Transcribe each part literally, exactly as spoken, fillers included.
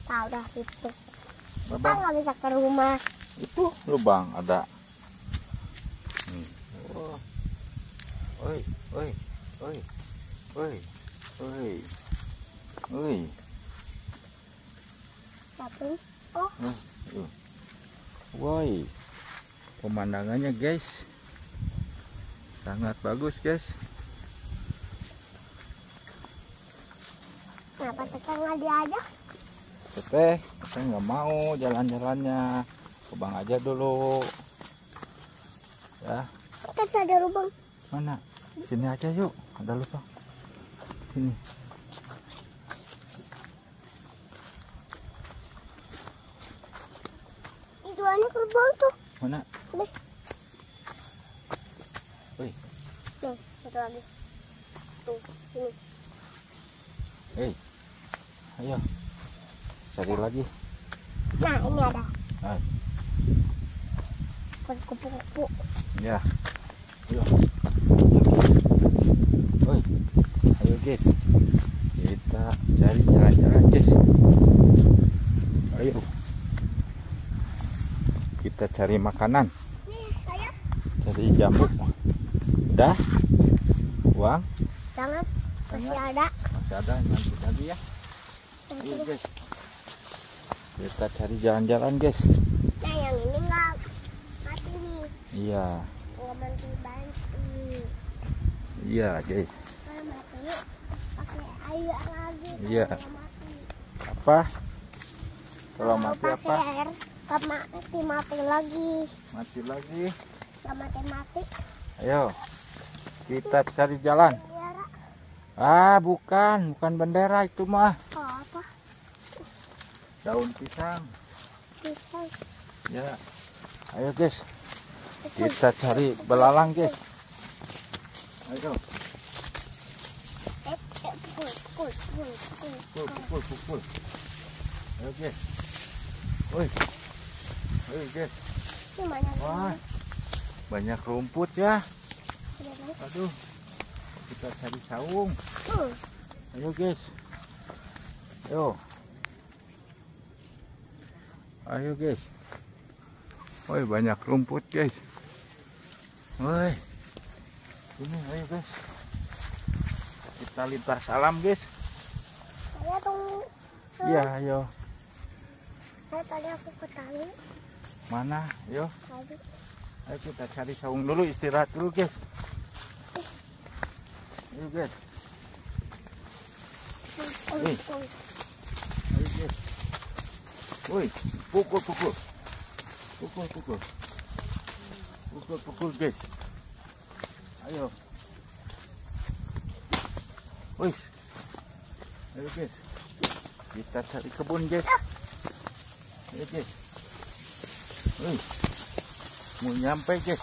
Tahu dah itu. Kita Babang. nggak bisa ke rumah. Itu lubang ada. Hmm. Oh. Oi, oi, oi, oi, oi, oi. Tapi, oh, Uh, uh. Woi, pemandangannya guys, sangat bagus guys. kenapa kita nggak diajak? Teteh, saya nggak mau jalan-jalannya, ke Bang aja dulu. Ya, Kita ada lubang. mana? Sini aja yuk, ada lubang. Sini. Itu anak lubang tuh. Mana? Nih, Woi, nih, satu lagi. Tuh, sini. hei, ayo, cari lagi. Nah, ini ada. Nah, Kupu-kupu. ya, ayo. Woi, ayo guys, kita cari jalan-jalan guys. Ayo, kita cari makanan, Nih, saya. cari jambu. Dah, uang Jangan. Masih ada. masih ada, nanti lagi ya. Ayo guys, kita cari jalan-jalan guys. Nah, yang ini nggak mati nih. Iya, Nggak bantu-bantu. iya guys. Kalau mati, pakai air lagi. Iya. Kalau mati. Apa? Kalau Kalau mati pakai apa? air, nggak mati mati lagi. Mati lagi. Nggak mati mati. Ayo, kita cari jalan. Bendera. Ah, bukan, bukan bendera itu mah. Oh, apa? Daun pisang. Pisang. Ya. Ayo guys, kita cari belalang guys. Ayo, Eh, eh, pukul, pukul, pukul, pukul. pukul, pukul, pukul. Ayo guys. Woi. Ayo guys. Ini mana? Wah, banyak rumput ya. Sudah baik. Aduh, kita cari saung. Hmm. Ayo guys. Ayo. Ayo guys. Woi, banyak rumput guys. Woi. Ini ayo guys. Kita lintas alam guys. Saya tuh. Iya, ayo. Saya tadi aku ketahui. Mana? Ayo. Tadi. Ayo kita cari saung dulu, istirahat dulu guys. Ayo guys. Pukul, Eh. pukul. Ayo guys. Woi, pukul pukul. Pukul pukul. Pukul pukul guys. Ayo. Woi. Ayo guys. Kita cari kebun guys. Ayo guys. Woi. Mau nyampe guys.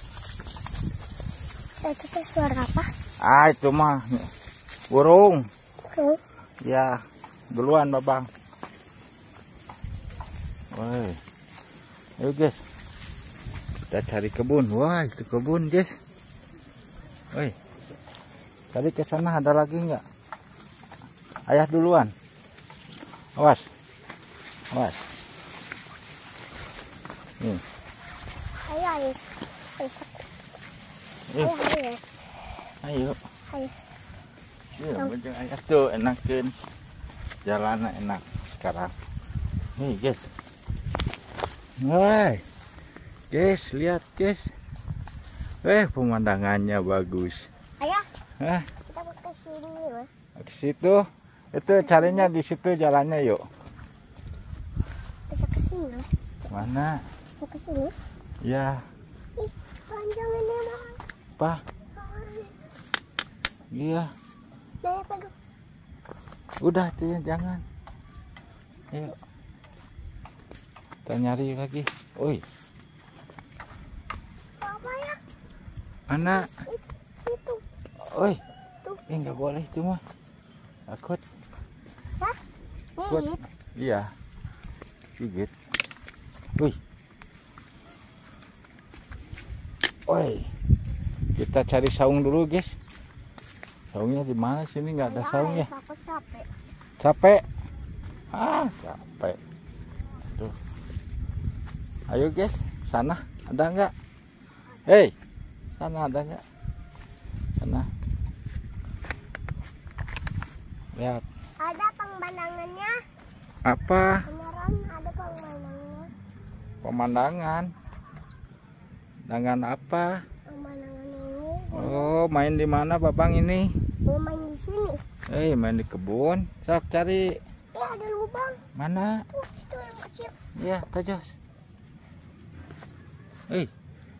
Eh, Itu tuh suara apa? Ah, itu mah burung. Tuh. Ya, duluan babang. Woi. Ayo guys. Kita cari kebun. Wah, itu kebun guys. Woi. Tadi ke sana ada lagi nggak? Ayah duluan. Awas. Awas. Nih. Ayo, ayo. Ayo, Eh, ayo, ayo. ayo. Ayo. Iya, bener ayah tuh enakin. Jalannya enak sekarang. Nih guys. Woi. Guys, lihat guys. Eh, pemandangannya bagus. Ayah, Hah? kita mau ke sini, Mas. Ke situ. Itu carinya di situ jalannya yuk. Bisa ke sini, Mas. Mana? Mau ke sini? Ya, Ih, panjang ini, Mas. apa? Iya. Nah, pegang. Udah tuh ya, jangan. Ayo. Kita nyari lagi. Oi, Apa ya? mana? Itu. Oi. Tuh. Eh, nggak boleh itu mah. Takut. Hah? Takut. Nih. Iya. Gigit. Wih. Oi. Kita cari saung dulu, guys. Saungnya di mana sini? Nggak ada saung ya. Aku capek. Capek. Ah, capek. Tuh. Ayo guys, sana ada nggak? Hei, sana ada nggak? Sana. Lihat. Ada pemandangannya. Apa? Beneran ada pemandangannya. Pemandangan. Dengan apa? Pemandangan ini. Oh, main di mana Babang ini? Mau main di sini. Eh, main di kebun. Sok cari. Ya ada lubang. Mana? Tuh itu yang kecil. Ya, tojos. Eh.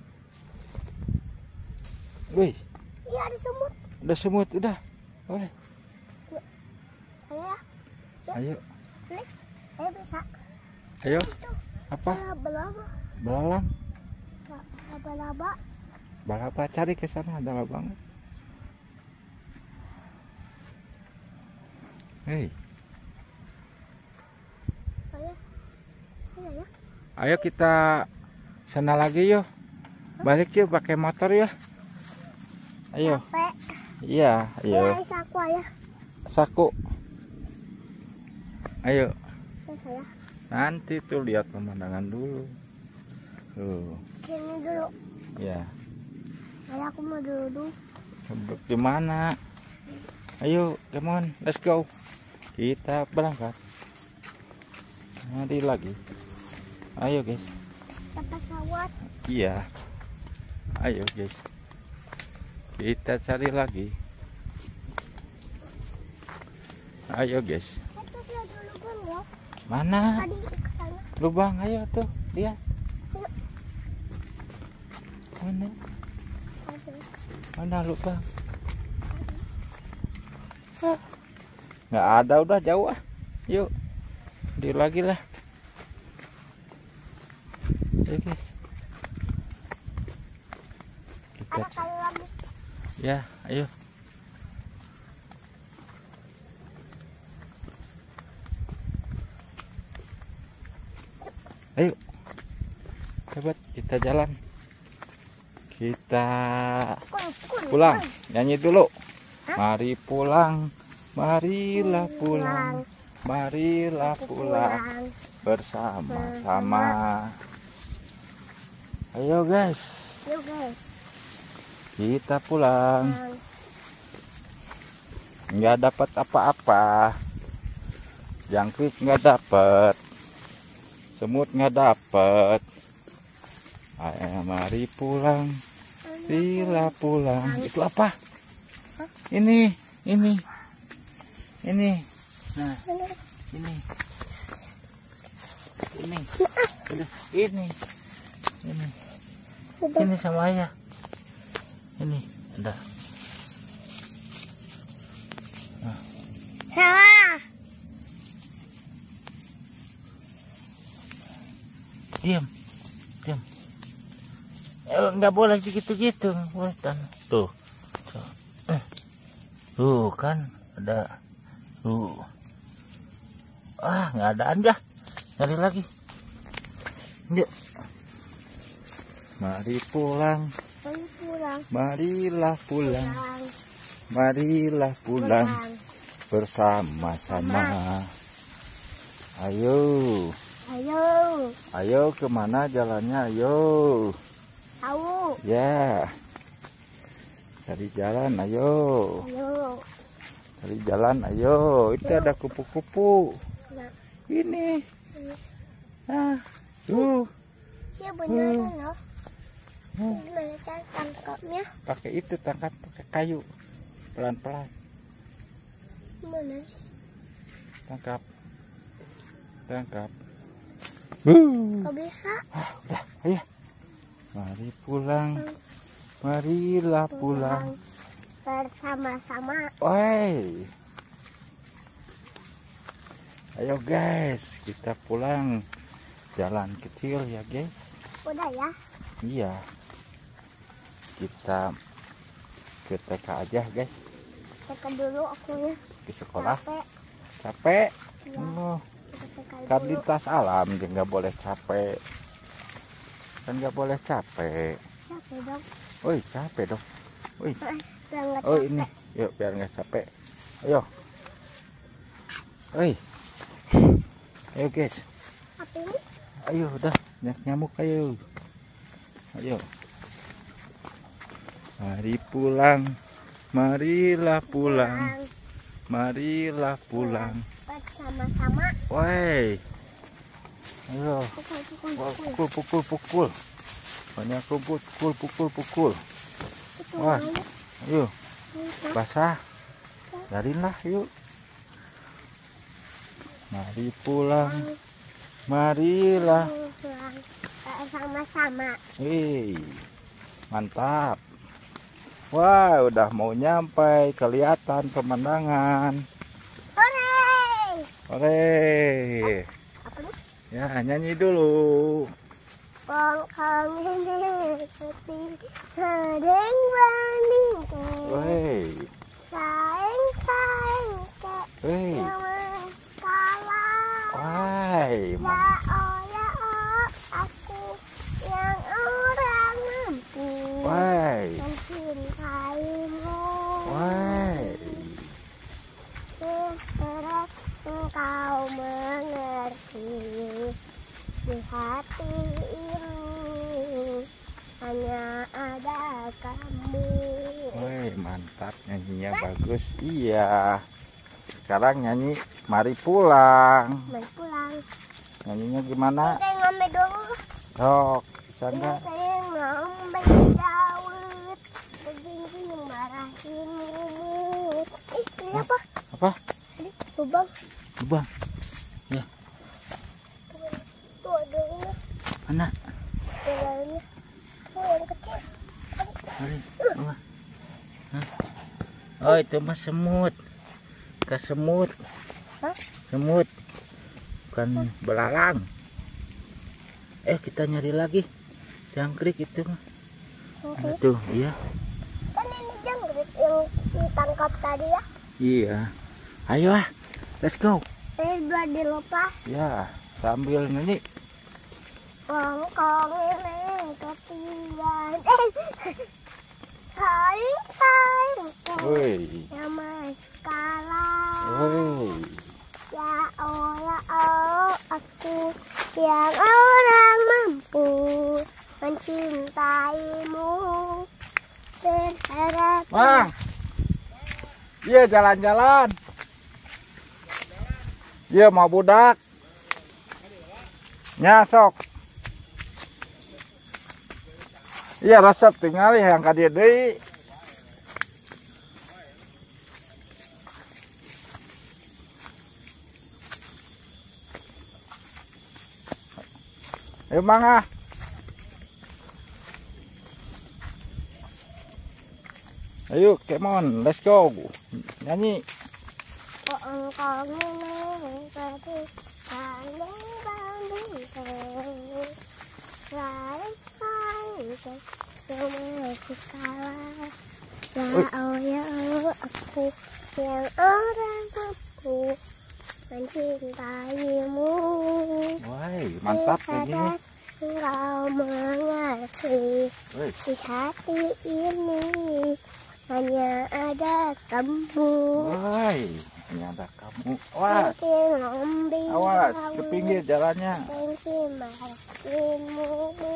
Wih, Iya ada semut. udah semut udah. Boleh. Ayo ya. Ayo. Boleh. Ayo bisa. Ayo. Itu. Apa? Laba-laba. Belalang. Laba-laba. Balapa cari ke sana ada labang. Hei, Ayo. Ayo ya. ayo kita sana lagi yuk. Balik yuk pakai motor ya. Ayo. Capek. Iya, Ya, ayo. saku ya. Saku. Ayo. Ya saya. Nanti tuh lihat pemandangan dulu. Tuh. Sini dulu. Ya. Ayo aku mau duduk. Di mana? Ayo, come on, let's go. Kita berangkat. Nanti lagi. Ayo guys. Kita pesawat. Iya. Ayo guys. Kita cari lagi. Ayo guys. Itu dia ada lubang ya. Mana? Tadi ke sana. Lubang, ayo tuh, lihat. Ayo. Mana? Ada. Mana lubang? Ah, nggak ada, udah jauh ah. Yuk, di lagi lah. Ayo guys. Kita Ada kali lagi. ya, ayo. Ayo. Hebat, kita jalan. Kita Kul, kul, pulang. kul. Nyanyi dulu. Hah? Mari pulang. Marilah pulang. Marilah pulang bersama-sama. Ayo guys, Yuk guys. kita pulang. Yang Nggak dapat apa-apa. Jangkrik nggak dapat. Semut nggak dapat. Ayo mari pulang. Marilah pulang. Itu apa? Ini, ini, ini. Nah, ini, ini, udah, ini, ini, Udah. ini sama ayah. Ini, ada. Salah. Diam, diam. Eh, nggak boleh gitu-gitu, nggak boleh kan. Tuh, tuh, Eh. tuh kan ada. Tuh. Ah, nggak ada aja. Cari lagi. Yuk. Mari pulang. Mari pulang. Marilah pulang. Pulang. Marilah pulang bersama-sama. Ayo. Ayo. Ayo kemana jalannya? Ayo. Tahu. Ya. Cari jalan, ayo. Ayo. Cari jalan, ayo. Itu ada kupu-kupu. Nah, Ini. ini. Ah, tuh. Ya beneran loh. Hmm. Gimana cara tangkapnya? Pakai itu tangkap pakai kayu. Pelan-pelan Mana sih? tangkap. Tangkap. Kok bisa? Ah, udah, ayo. Mari pulang. Marilah pulang. Bersama-sama. Oi. Ayo guys, kita pulang. Jalan kecil ya guys. Udah ya. Iya. Kita ke T K aja guys. Tekan dulu akunya. Ke sekolah. Capek. Capek. Ya. Oh, Kita tekan kan dulu. lintas alam jadi nggak boleh capek. Kan nggak boleh capek. Capek dong. Woi capek dong. Woi. Eh, biar nggak Oh capek. ini. Yuk biar nggak capek. Ayo. Woi. Ayo guys. Apa ini? Ayo udah banyak nyamuk ayo. Ayo. Mari pulang. Marilah pulang. Marilah pulang. Bersama-sama. Woi. Ayo. Pukul, pukul, Wah, pukul. pukul pukul pukul. Banyak rumput, pukul pukul pukul. Pukul Wah. aja. Ayo, Pukul. basah. Darinlah yuk. Mari pulang. Marilah. Pulang. Bersama-sama. Hei. Mantap. Wah, udah mau nyampe, kelihatan pemandangan. Hore! Oke. Apa nih? Ya, nyanyi dulu. Pongkong ini seperti sedang banding ke Woi. saing saing ke Hei. yang kalah. Woi, Ya man- oh ya oh aku yang orang mampu Woi. mencintaimu. Woi. Berharap engkau mengerti di hati ini hanya ada kamu. Woi, mantap, nyanyinya bagus. Iya. Sekarang nyanyi Mari Pulang. Mari pulang. Nyanyinya gimana? Saya ngombe dulu. Sok, bisa Ini enggak? saya ngombe Dawud. Begini marahin rumut. Ih, ini apa? Apa? Ini lubang. Lubang. Tuh ada ini. Mana? Dalamnya. Oh, yang kecil. Mari. Wah. Hah? Oh, itu mah semut. Ke semut. Hah? Semut. Bukan belalang. Eh, kita nyari lagi. Jangkrik itu mah. Oke. Tuh, iya. Kan ini jangkrik yang ditangkap tadi ya. Iya. Ayo ah. Let's go. Eh, udah dilepas. Ya, sambil nyanyi. Kongkong ini ketian. Eh, saing saing Woi. sama kalah. Woi. Ya oh ya oh aku yang orang mampu mencintaimu. Berharap. Mang. Iya, jalan-jalan. Iya, mau budak. Nyasok. Iya, resep tinggal yang ka dieu deui. Ayo mangga. Ayo, come on, let's go. Nyanyi. Kongkong ini tadi saling banding saling saling semua kalah. Ya oh ya oh aku yang orang mampu mencintaimu. Woi, mantap ini. Engkau mengerti Woi. di hati ini hanya ada kamu. Woi, ini ada kamu. Wah, Mungkin ngombe awas ke Dawud. pinggir jalannya. Thank you, marahinmu.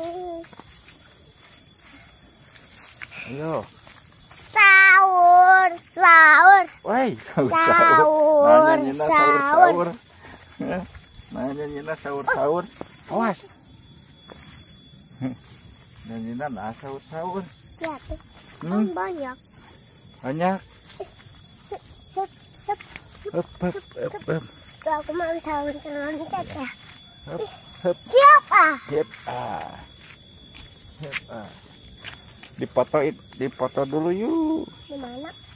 Ayo. Sahur, sahur. Woi, Sahur, Nanya nyina sahur sahur. sahur. Nanya nyina sahur sahur. Awas. Nanya nyina nah sahur sahur. Lihat, tuh, Hmm, kan banyak. banyak. Hup, hup. Hup hup hup hup. Tuh, aku mau sahur loncat ya. Hup hup. Siapa? Hip ah. Hip ah. Dipotoin, dipoto dulu yuk. Di mana?